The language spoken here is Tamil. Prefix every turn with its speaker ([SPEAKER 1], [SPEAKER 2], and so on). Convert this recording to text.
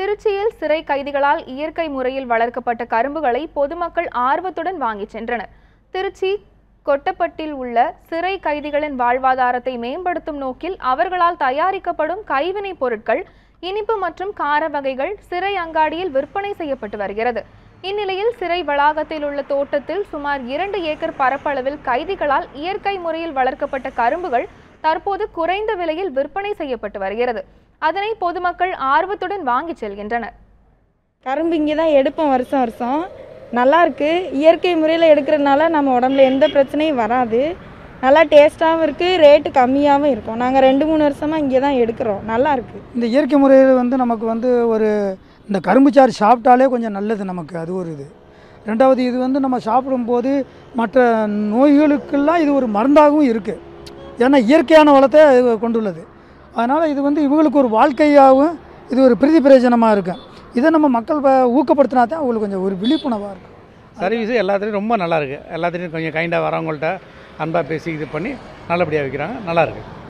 [SPEAKER 1] திருச்சியில் சிறை கைதிகளால் இயற்கை முறையில் வளர்க்கப்பட்ட கரும்புகளை பொதுமக்கள் ஆர்வத்துடன் வாங்கி சென்றனர். திருச்சி கொட்டப்பட்டில் உள்ள சிறை கைதிகளின் வாழ்வாதாரத்தை மேம்படுத்தும் நோக்கில் அவர்களால் தயாரிக்கப்படும் கைவினைப் பொருட்கள், இனிப்பு மற்றும் கார வகைகள் சிறை அங்காடியில் விற்பனை செய்யப்பட்டு வருகிறது. இந்நிலையில் சிறை வளாகத்தில் உள்ள தோட்டத்தில் சுமார் 2 ஏக்கர் பரப்பளவில் கைதிகளால் இயற்கை முறையில் வளர்க்கப்பட்ட கரும்புகள் தற்போது குறைந்த விலையில் விற்பனை செய்யப்பட்டு வருகிறது. அதனை பொதுமக்கள் ஆர்வத்துடன் வாங்கி செல்கின்றனர்.
[SPEAKER 2] கரும்பு இங்கே தான் எடுப்போம் வருஷம் வருஷம். நல்லா இருக்கு. இயற்கை முறையில் எடுக்கிறதுனால நம்ம உடம்புல எந்த பிரச்சனையும் வராது. நல்லா டேஸ்ட்டாகவும் இருக்குது, ரேட்டு கம்மியாகவும் இருக்கும். நாங்கள் 2-3 வருஷமாக இங்கே தான் எடுக்கிறோம். நல்லா இருக்குது.
[SPEAKER 3] இந்த இயற்கை முறையில் நமக்கு ஒரு இந்த கரும்பு சாறு சாப்பிட்டாலே கொஞ்சம் நல்லது நமக்கு. அது ஒரு இது. ரெண்டாவது இது நம்ம சாப்பிடும்போது மற்ற நோய்களுக்கெல்லாம் இது ஒரு மருந்தாகவும் இருக்குது. ஏன்னா இயற்கையான வளத்தை கொண்டுள்ளது. அதனால் இது இவங்களுக்கு ஒரு வாழ்க்கையாகவும் இது ஒரு பிரயோஜனமாக இருக்கும். இதை நம்ம மக்கள் ஊக்கப்படுத்தினா தான் அவங்களுக்கு கொஞ்சம் ஒரு விழிப்புணர்வாக இருக்கும்.
[SPEAKER 4] சர்வீஸு எல்லாத்துலேயும் ரொம்ப நல்லாயிருக்கு. எல்லாத்துலேயும் கொஞ்சம் கைண்டாக வரவங்கள்ட்ட அன்பாக பேசி இது பண்ணி நல்லபடியாக வைக்கிறாங்க. நல்லாயிருக்கு.